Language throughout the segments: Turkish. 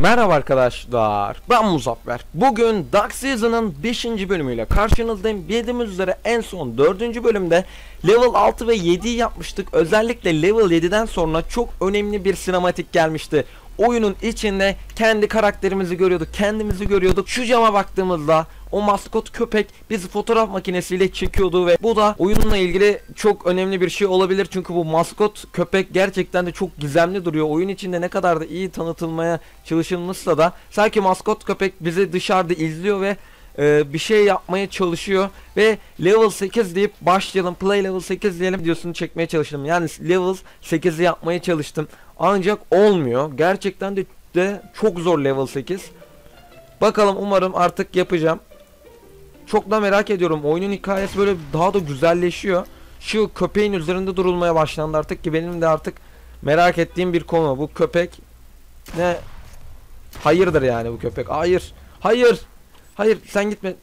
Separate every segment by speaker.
Speaker 1: Merhaba arkadaşlar, ben Muzaffer. Bugün Dark Season'ın 5. bölümüyle karşınızdayım. Bildiğimiz üzere en son 4. bölümde level 6 ve 7'yi yapmıştık. Özellikle level 7'den sonra çok önemli bir sinematik gelmişti. Oyunun içinde kendi karakterimizi görüyorduk, kendimizi görüyorduk. Şu cama baktığımızda o maskot köpek bizi fotoğraf makinesiyle çekiyordu ve bu da oyunla ilgili çok önemli bir şey olabilir. Çünkü bu maskot köpek gerçekten de çok gizemli duruyor. Oyun içinde ne kadar da iyi tanıtılmaya çalışılmışsa da sanki maskot köpek bizi dışarıda izliyor ve bir şey yapmaya çalışıyor ve level 8 deyip başlayalım, play level 8 diyelim videosunu çekmeye çalıştım. Yani level 8'i yapmaya çalıştım ancak olmuyor. Gerçekten de çok zor level 8. Bakalım, umarım artık yapacağım. Çok da merak ediyorum. Oyunun hikayesi böyle daha da güzelleşiyor. Şu köpeğin üzerinde durulmaya başlandı artık ki benim de artık merak ettiğim bir konu. Bu köpek ne? Hayırdır yani bu köpek? Hayır. Hayır. Hayır, sen gitme.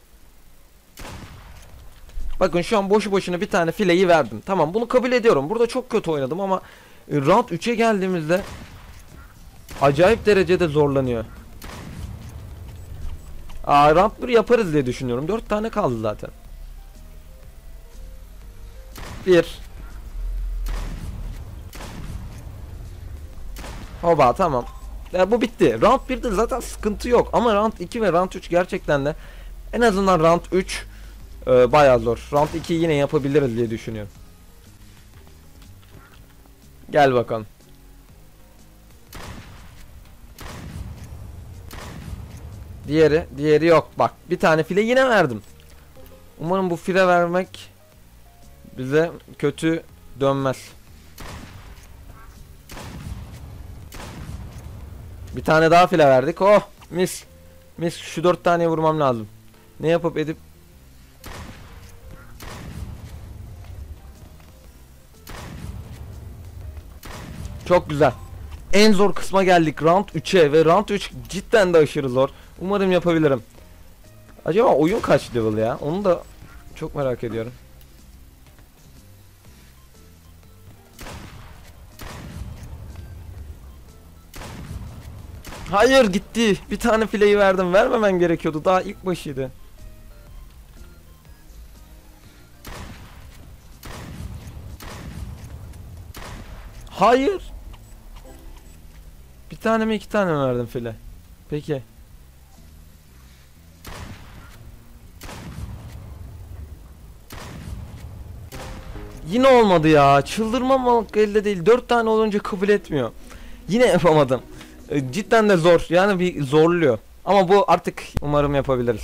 Speaker 1: Bakın şu an boşu boşuna bir tane fileyi verdim. Tamam, bunu kabul ediyorum. Burada çok kötü oynadım ama round 3'e geldiğimizde acayip derecede zorlanıyor. Round 1 yaparız diye düşünüyorum. 4 tane kaldı zaten. 1. Hoba, tamam. Bu bitti. Round 1'de zaten sıkıntı yok. Ama round 2 ve round 3 gerçekten de en azından round 3 bayağı zor. Round 2'yi yine yapabiliriz diye düşünüyorum. Gel bakalım. Diğeri yok. Bak, bir tane file yine verdim. Umarım bu file vermek bize kötü dönmez. Bir tane daha file verdik. Oh, mis. Mis, şu 4 taneye vurmam lazım. Ne yapıp edip. Çok güzel. En zor kısma geldik, round 3'e ve round 3 cidden de aşırı zor. Umarım yapabilirim. Acaba oyun kaç level ya? Onu da çok merak ediyorum. Hayır, gitti. Bir tane fileyi verdim. Vermemen gerekiyordu. Daha ilk başıydı. Hayır. Bir tane mi, 2 tane mi verdim file? Peki. Yine olmadı ya. Çıldırmamak elde değil. 4 tane olunca kabul etmiyor. Yine yapamadım. Cidden de zor. Yani bir zorluyor. Ama bu artık umarım yapabiliriz.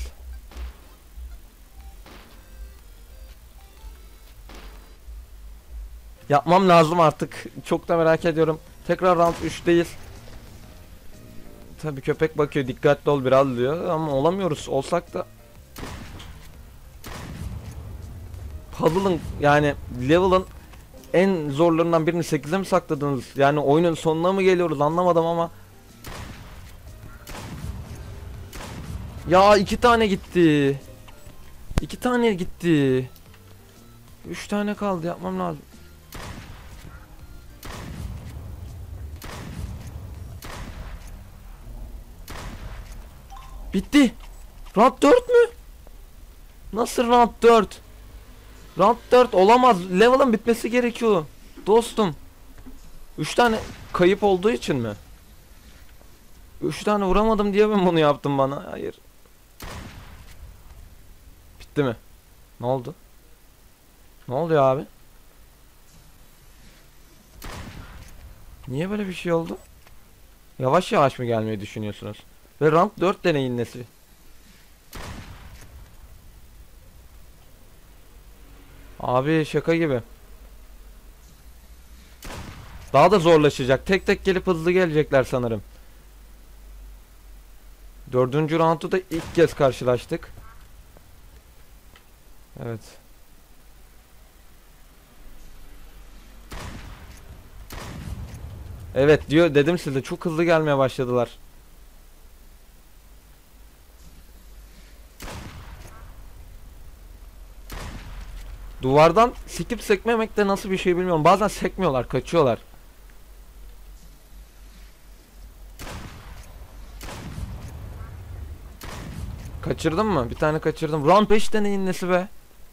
Speaker 1: Yapmam lazım artık. Çok da merak ediyorum. Tekrar round 3'teyiz. Tabii köpek bakıyor, dikkatli ol biraz diyor ama olamıyoruz. Olsak da puzzle'ın yani level'ın en zorlarından birini 8'e mi sakladınız? Yani oyunun sonuna mı geliyoruz, anlamadım ama. Ya 2 tane gitti. 2 tane gitti. 3 tane kaldı, yapmam lazım. Bitti. Round 4 mü? Nasıl round 4? Round 4 olamaz. Level'ın bitmesi gerekiyor. Dostum. 3 tane kayıp olduğu için mi? 3 tane vuramadım diye mi bunu yaptın bana? Hayır. Bitti mi? Ne oldu? Ne oluyor abi? Niye böyle bir şey oldu? Yavaş yavaş mı gelmeyi düşünüyorsunuz? Ve round 4 deneyin nesi? Abi şaka gibi. Daha da zorlaşacak. Tek tek gelip hızlı gelecekler sanırım. 4. roundu da ilk kez karşılaştık. Evet. Evet diyor, dedim size, çok hızlı gelmeye başladılar. Duvardan sekip sekmemek de nasıl bir şey bilmiyorum. Bazen sekmiyorlar, kaçıyorlar. Kaçırdın mı? Bir tane kaçırdım. Round 5'te neyin nesi be?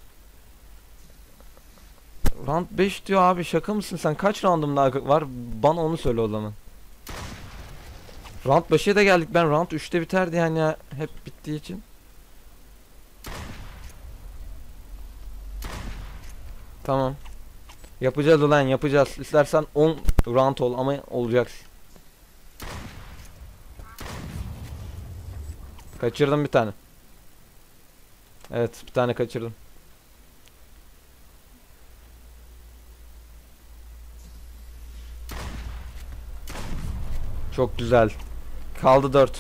Speaker 1: Round 5 diyor abi, şaka mısın sen? Kaç roundum daha var? Bana onu söyle o zaman. Round 5'e de geldik. Ben round 3'te biterdi yani ya. Hep bittiği için. Tamam. Yapacağız ulan, yapacağız. İstersen 10 round ol ama olacaksın. Kaçırdım bir tane. Evet, bir tane kaçırdım. Çok güzel. Kaldı 4.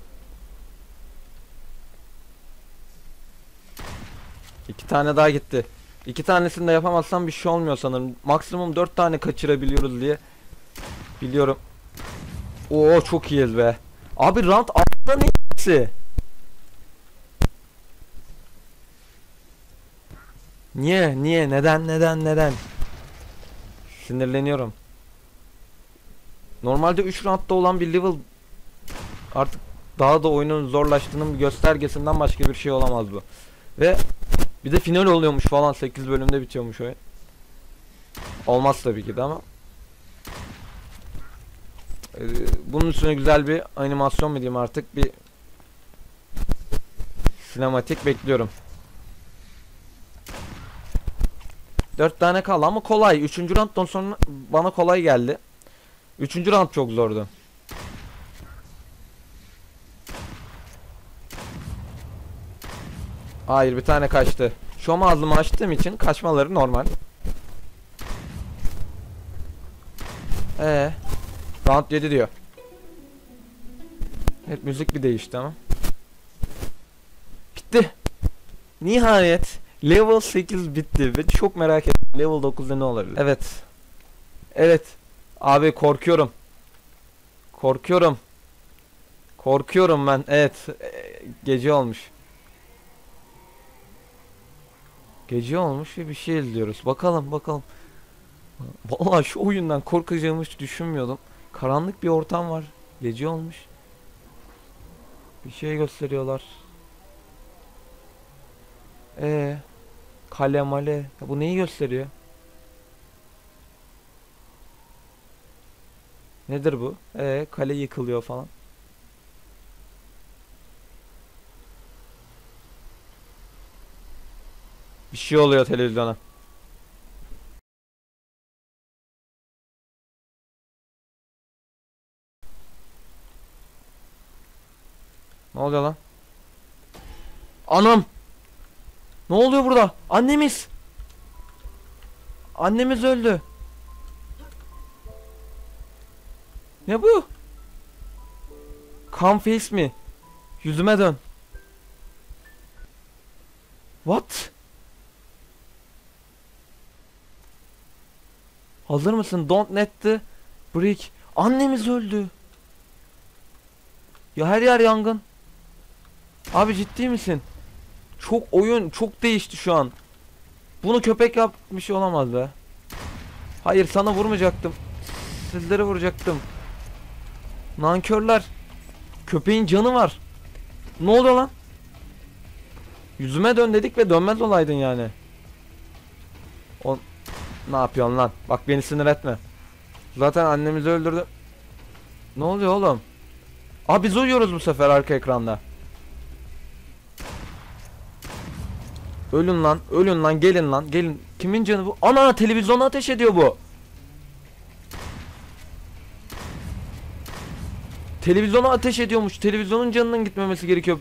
Speaker 1: İki tane daha gitti. İki tanesini de yapamazsam bir şey olmuyor sanırım. Maksimum 4 tane kaçırabiliyoruz diye biliyorum. Oo, çok iyiyiz be. Abi round 6'da neyse? Niye? Neden? Sinirleniyorum. Normalde 3 roundda olan bir level artık daha da oyunun zorlaştığının bir göstergesinden başka bir şey olamaz bu. Ve bir de final oluyormuş falan, 8 bölümde bitiyormuş oyun. Olmaz tabii ki de ama. Bunun üstüne güzel bir animasyon mu diyeyim artık, bir sinematik bekliyorum. 4 tane kaldı ama kolay. 3. rounddan sonra bana kolay geldi. 3. round çok zordu. Hayır, bir tane kaçtı. Şu an ağzımı açtığım için kaçmaları normal. Round 7 diyor. Evet, müzik bir değişti ama. Bitti. Nihayet level 8 bitti ve çok merak ettim. Level 9'da ne olabilir? Evet. Evet. Abi korkuyorum. Korkuyorum ben. Evet. Gece olmuş. Gece olmuş ve bir şey izliyoruz. Bakalım. Vallahi şu oyundan korkacağımı hiç düşünmüyordum. Karanlık bir ortam var. Gece olmuş. Bir şey gösteriyorlar. Kale male. Ya bu neyi gösteriyor? Nedir bu? Kale yıkılıyor falan. Bir şey oluyor televizyona. Ne oluyor lan? Anam! Ne oluyor burada? Annemiz! Annemiz öldü. Ne bu? Come face me. Yüzüme dön. What? Hazır mısın? Don't let the brick. Annemiz öldü. Ya her yer yangın. Abi ciddi misin? Oyun çok değişti şu an. Bunu köpek yapmış olamaz be. Hayır, sana vurmayacaktım. Sizlere vuracaktım. Nankörler. Köpeğin canı var. Ne oluyor lan? Yüzüme dön dedik ve dönmez olaydın yani. Ne yapıyorsun lan? Bak, beni sinir etme. Zaten annemizi öldürdü. Ne oluyor oğlum? Abi biz uyuyoruz bu sefer arka ekranda. Ölün lan, gelin. Kimin canı bu? Ana, televizyona ateş ediyor bu. Televizyona ateş ediyormuş. Televizyonun canının gitmemesi gerekiyor.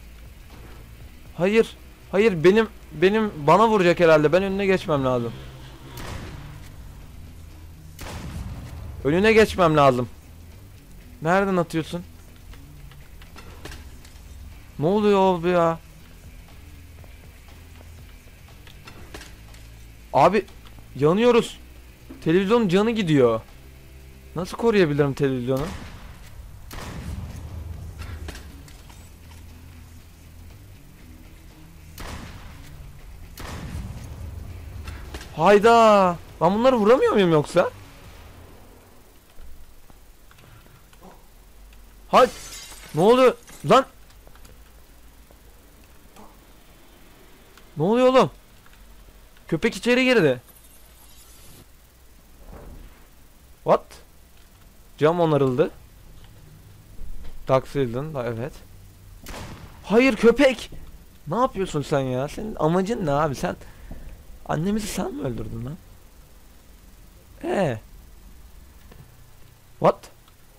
Speaker 1: Hayır, bana vuracak herhalde. Ben önüne geçmem lazım. Önüne geçmem lazım. Nereden atıyorsun? Ne oluyor abi ya? Abi yanıyoruz. Televizyonun canı gidiyor. Nasıl koruyabilirim televizyonu? Hayda. Ben bunları vuramıyor muyum yoksa? Hay. Ne oluyor? Lan. Ne oluyor oğlum? Köpek içeri girdi. What? Cam onarıldı. Dark Season da evet. Hayır köpek. Ne yapıyorsun sen ya? Senin amacın ne abi? Sen annemizi sen mi öldürdün lan? What?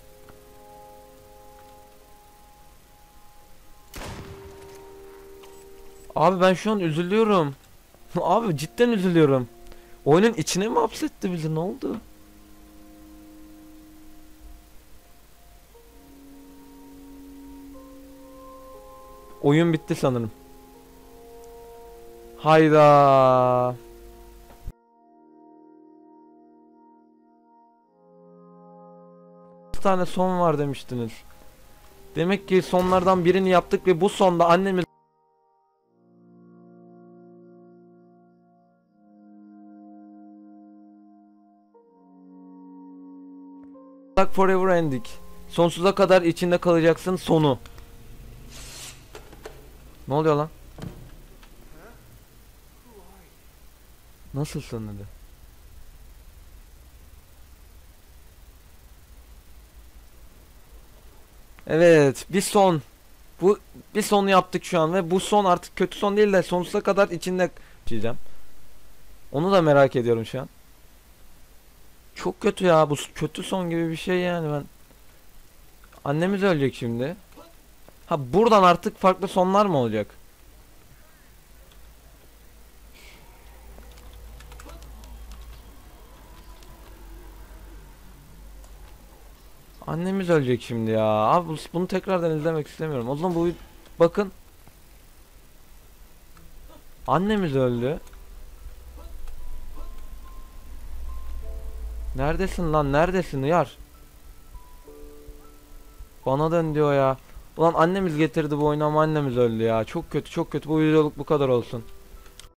Speaker 1: Abi ben şu an üzülüyorum. Abi cidden üzülüyorum. Oyunun içine mi hapsetti bizi? Ne oldu? Oyun bitti sanırım. Hayda. Bir tane son var demiştiniz. Demek ki sonlardan birini yaptık ve bu sonda annemiz Forever Ending. Sonsuza kadar içinde kalacaksın sonu. Ne oluyor lan? Nasılsın dedi. Evet, bir son. Bu bir sonu yaptık şu an ve bu son artık kötü son değil de sonsuza kadar içinde diyeceğim. Onu da merak ediyorum şu an. Çok kötü ya, bu kötü son gibi bir şey yani ben. Annemiz ölecek şimdi. Ha buradan artık farklı sonlar mı olacak? Annemiz ölecek şimdi ya. Abi bunu tekrardan izlemek istemiyorum. O zaman bu bakın. Annemiz öldü. Neredesin lan? Neredesin yar? Bana dön diyor ya. Ulan annemiz getirdi bu oyunu ama annemiz öldü ya. Çok kötü, çok kötü. Bu videoluk bu kadar olsun.